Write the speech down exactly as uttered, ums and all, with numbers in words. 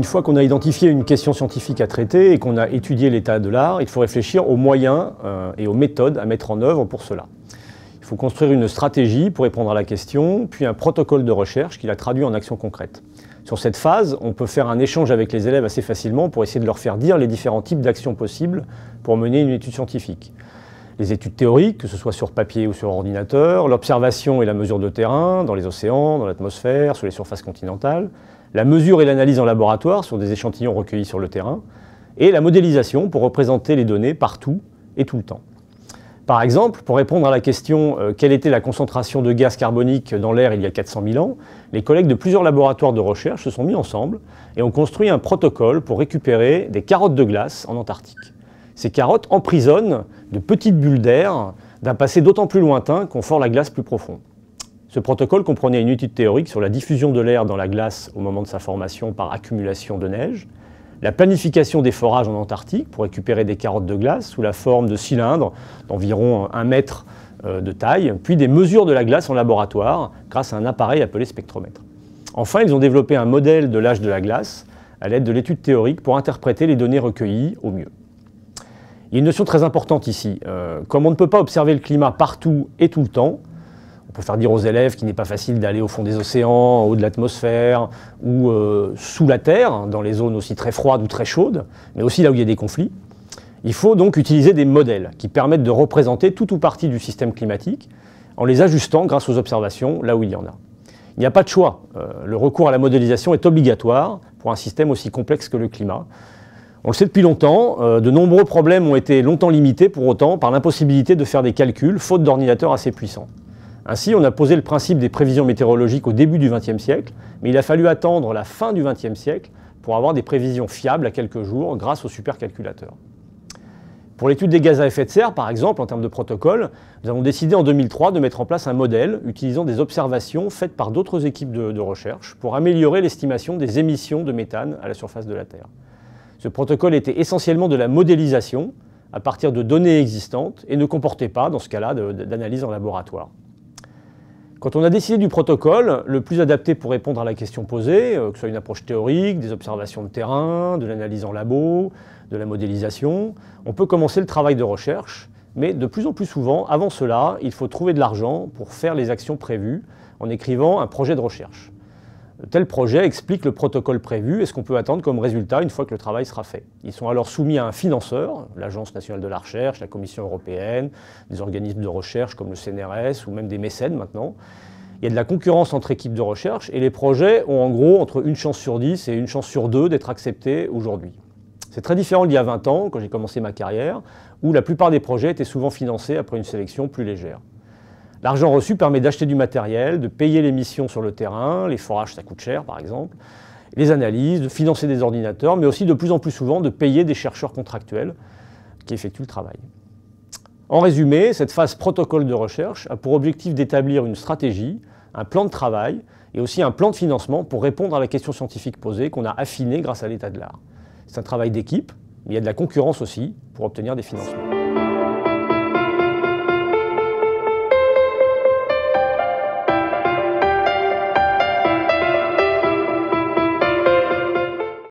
fois qu'on a identifié une question scientifique à traiter et qu'on a étudié l'état de l'art, il faut réfléchir aux moyens euh, et aux méthodes à mettre en œuvre pour cela. Il faut construire une stratégie pour répondre à la question, puis un protocole de recherche qui la traduit en actions concrètes. Sur cette phase, on peut faire un échange avec les élèves assez facilement pour essayer de leur faire dire les différents types d'actions possibles pour mener une étude scientifique. Les études théoriques, que ce soit sur papier ou sur ordinateur, l'observation et la mesure de terrain, dans les océans, dans l'atmosphère, sur les surfaces continentales, la mesure et l'analyse en laboratoire sur des échantillons recueillis sur le terrain, et la modélisation pour représenter les données partout et tout le temps. Par exemple, pour répondre à la question euh, quelle était la concentration de gaz carbonique dans l'air il y a quatre cent mille ans, les collègues de plusieurs laboratoires de recherche se sont mis ensemble et ont construit un protocole pour récupérer des carottes de glace en Antarctique. Ces carottes emprisonnent de petites bulles d'air d'un passé d'autant plus lointain qu'on ford la glace plus profond. Ce protocole comprenait une étude théorique sur la diffusion de l'air dans la glace au moment de sa formation par accumulation de neige, la planification des forages en Antarctique pour récupérer des carottes de glace sous la forme de cylindres d'environ un mètre de taille, puis des mesures de la glace en laboratoire grâce à un appareil appelé spectromètre. Enfin, ils ont développé un modèle de l'âge de la glace à l'aide de l'étude théorique pour interpréter les données recueillies au mieux. Il y a une notion très importante ici. Euh, comme on ne peut pas observer le climat partout et tout le temps, on peut faire dire aux élèves qu'il n'est pas facile d'aller au fond des océans, en haut de l'atmosphère, ou euh, sous la Terre, dans les zones aussi très froides ou très chaudes, mais aussi là où il y a des conflits. Il faut donc utiliser des modèles qui permettent de représenter tout ou partie du système climatique en les ajustant grâce aux observations là où il y en a. Il n'y a pas de choix. Euh, le recours à la modélisation est obligatoire pour un système aussi complexe que le climat. On le sait depuis longtemps, euh, de nombreux problèmes ont été longtemps limités pour autant par l'impossibilité de faire des calculs faute d'ordinateurs assez puissants. Ainsi, on a posé le principe des prévisions météorologiques au début du vingtième siècle, mais il a fallu attendre la fin du vingtième siècle pour avoir des prévisions fiables à quelques jours grâce aux supercalculateurs. Pour l'étude des gaz à effet de serre, par exemple, en termes de protocole, nous avons décidé en deux mille trois de mettre en place un modèle utilisant des observations faites par d'autres équipes de, de recherche pour améliorer l'estimation des émissions de méthane à la surface de la Terre. Ce protocole était essentiellement de la modélisation à partir de données existantes et ne comportait pas, dans ce cas-là, d'analyse en laboratoire. Quand on a décidé du protocole, le plus adapté pour répondre à la question posée, que ce soit une approche théorique, des observations de terrain, de l'analyse en labo, de la modélisation, on peut commencer le travail de recherche, mais de plus en plus souvent, avant cela, il faut trouver de l'argent pour faire les actions prévues en écrivant un projet de recherche. Tel projet explique le protocole prévu et ce qu'on peut attendre comme résultat une fois que le travail sera fait. Ils sont alors soumis à un financeur, l'Agence nationale de la recherche, la Commission européenne, des organismes de recherche comme le C N R S ou même des mécènes maintenant. Il y a de la concurrence entre équipes de recherche et les projets ont en gros entre une chance sur dix et une chance sur deux d'être acceptés aujourd'hui. C'est très différent d'il y a vingt ans, quand j'ai commencé ma carrière, où la plupart des projets étaient souvent financés après une sélection plus légère. L'argent reçu permet d'acheter du matériel, de payer les missions sur le terrain, les forages ça coûte cher par exemple, les analyses, de financer des ordinateurs, mais aussi de plus en plus souvent de payer des chercheurs contractuels qui effectuent le travail. En résumé, cette phase protocole de recherche a pour objectif d'établir une stratégie, un plan de travail et aussi un plan de financement pour répondre à la question scientifique posée qu'on a affinée grâce à l'état de l'art. C'est un travail d'équipe, mais il y a de la concurrence aussi pour obtenir des financements.